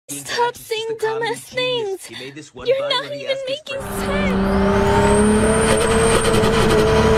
Stop saying dumbass things! You're not even making sense!